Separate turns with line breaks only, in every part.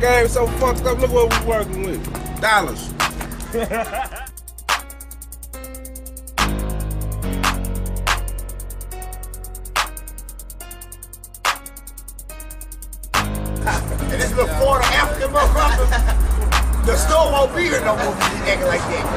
game so fucked up. Look what we working with. Dollars.
And this before the African motherfucker. The store won't be here no more if you acting like that.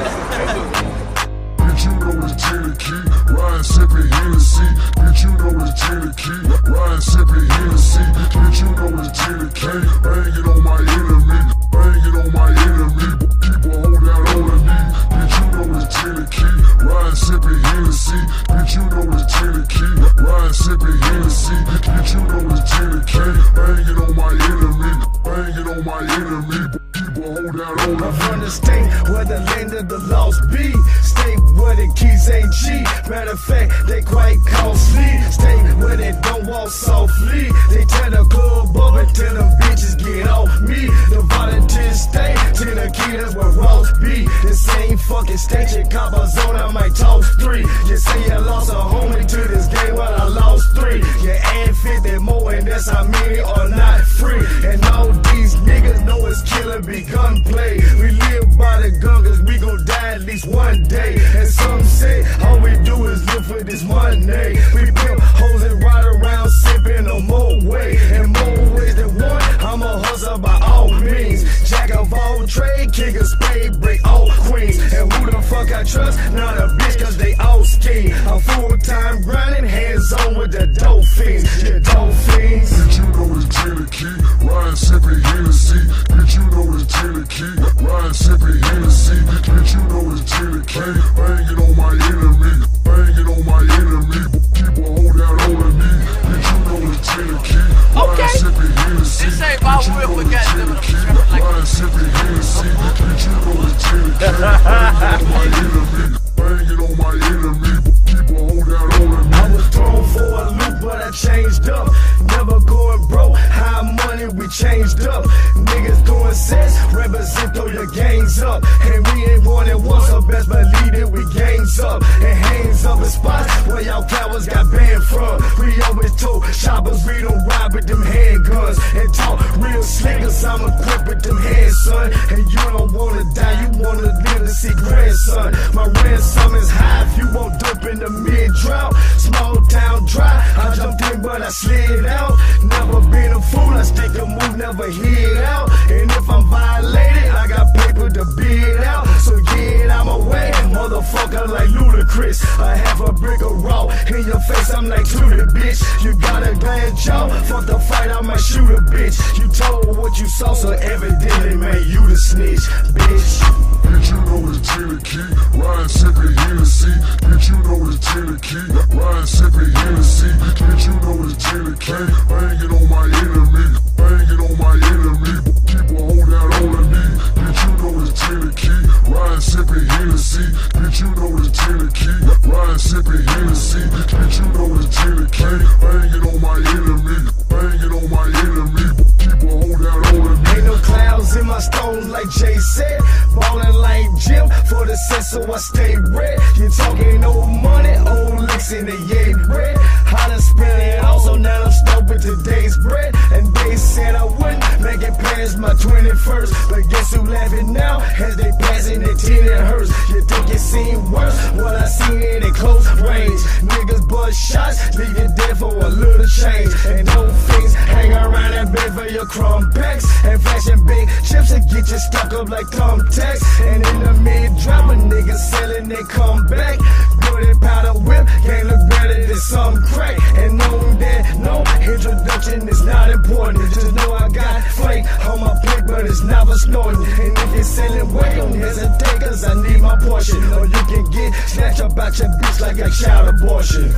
Bitch, you know it's Cherokee, riding sipping Hennessy. Bitch, you know it's Cherokee, riding sipping Hennessy. Bitch, you know it's Cherokee, banging on my enemy, banging on my enemy. Keep a hold out on the knee. Bitch, you know it's Cherokee, riding sipping Hennessy. Bitch, you know it's Cherokee, riding sipping Hennessy. Bitch, you know it's Cherokee, banging on my enemy, banging on my enemy. Keep a hold out on the knee.
I'm from the state where the land of the lost be. State where the keys ain't cheap. Matter of fact, they quite costly. State where they don't walk softly. They tear the club up and tell them bitches get off me. The volunteer state, Tennessee, that's where Ross be. The same fucking state, your copper zone, I might toss 3. You say you lost a homie to this game, well I lost 3. You add 50 more and that's how many are not free. And all these niggas know it's killing be gunplay. We live by the gun cause we gon' die at least one day. And some say all we do is live for this money. We pimp hoes and ride around sipping no more way. And more ways than one, I'm a hustler by all means. Jack of all trade, kick a spade, break all queens. And who the fuck I trust? Not a bitch cause they all ski. I'm full-time grinding, hands on with the dope fiends. Yeah, dope fiends.
Bitch, you know it's Cherokee, riding sipping Hennessy. Bitch, you know it's Cherokee, riding sipping Hennessy. Bitch, you know it's Cherokee, banging on my enemy, banging on my enemy. Keep a hold out on the knee. Bitch, you know it's Cherokee, riding sipping Hennessy.
This ain't my whip, we got them
riding sipping Hennessy. Bitch, you know it's Cherokee, banging on my enemy, banging on my enemy. Keep a hold out on the knee.
I was thrown for a loop, but I changed up. Never going broke, high money, we changed up. Niggas doing sets, represent, throw your gangs up. And we ain't won it once, so best believe it, we gangs up. And hands up in spots where y'all cowards got banned from. We always told shoppers we don't ride with them handguns. And talk real slick, cause I'm equipped with them hands, son. And you don't wanna die, you wanna live to see grandson. My ransom is high if you won't dope in the mid-drought. Small town dry, I jumped in but I slid out. Never been a fool, I stick a move, never hit out. And if I'm violated, I got paper to bid out. So get out my way, motherfucker like Ludacris. I have a brick of raw in your face, I'm like Tudor, bitch. You got a glad jaw, fuck the fight, I might shoot a bitch. You told what you saw, so evidently made you the snitch, bitch.
Bitch, you know it's Cherokee, riding sipping Hennessy. Bitch, you know it's Cherokee, riding sipping Hennessy. Bitch, you know it's Cherokee, banging on my enemy, banging on my enemy. Keep a hold out on the knee. Bitch, you know it's Cherokee, riding sipping Hennessy. Bitch, you know it's Cherokee, riding sipping Hennessy. Bitch, you know it's Cherokee, banging on my enemy, banging on my enemy. Keep a hold out on the knee.
Ain't no clouds in my stones like Jay said. Ballin' like Jim for the set, so I stay red. You talking old money, old licks in the yay bread. I done spent it all, so now I'm stuck with today's bread. And they said I wouldn't make it past my 21st. But guess who laughing now as they passing the 10 and hers. You think it seemed worse? What I seen it in close range. Niggas bust shots, leave you dead for a little change. And no things hang around that bed for your crumb packs. And flashing big chips to get you stuck up like thumbtacks. And in the mid-drop, a nigga selling they come back. Good and powder whip, can't look better than some crack. And knowing that no introduction is not important. Just know I got flake on my plate, but it's not for snorting. And if you're selling weight, don't hesitate, cause I need my portion. Or you can get snatched up out your bitch like a child abortion.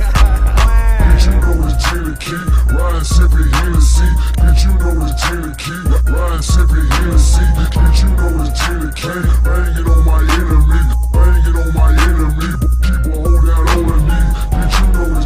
Bitch, you know it's Cherokee, riding sipping Hennessy. Bitch, you know it's Cherokee, riding sipping Hennessy. Bitch, you know it's Cherokee, banging on my enemy, banging on my enemy. Keep a hold out on the knee. Bitch, you know it's